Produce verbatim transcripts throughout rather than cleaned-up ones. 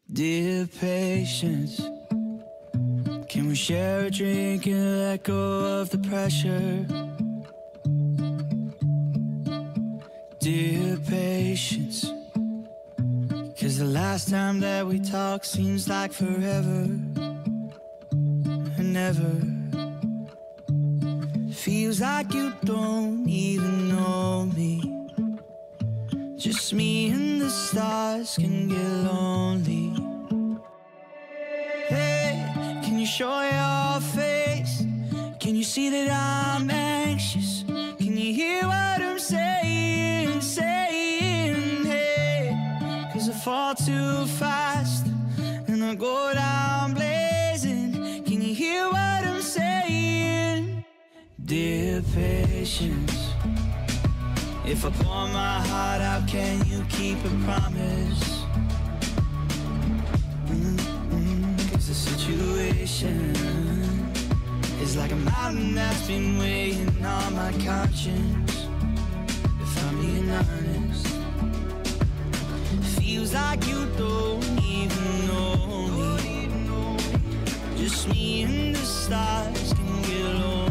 Dear patience, can we share a drink and let go of the pressure? Dear patience, cause the last time that we talked seems like forever and ever. Feels like you don't even know me. Just me and the stars can get lonely. Hey, can you show your face? Can you see that I'm anxious? Can you hear what I'm saying, saying? Hey, cause I fall too fast and I go down blazing. Can you hear what I'm saying? Dear patience, if I pour my heart out, can you keep a promise? Mm-hmm. Cause the situation is like a mountain that's been weighing on my conscience. If I'm being honest, feels like you don't even know me. Just me and the stars can get lonely.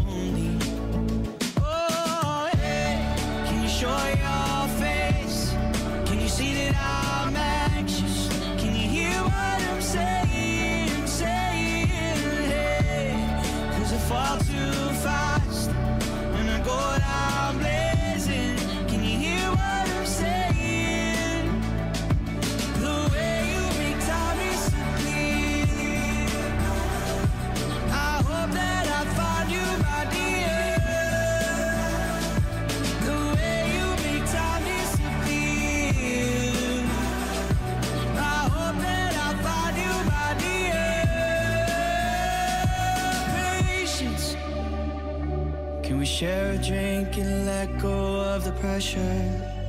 Show your face. Can you see that I'm anxious? Can you hear what I'm saying, saying? Hey, cause I fall too fast and I go down blazing. Can you hear what I'm saying? The way you make time disappear. I hope that I find you, my dear. Share a drink and let go of the pressure.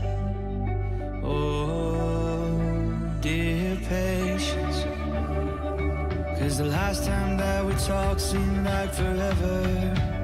Oh, dear patience, cause the last time that we talked seemed like forever.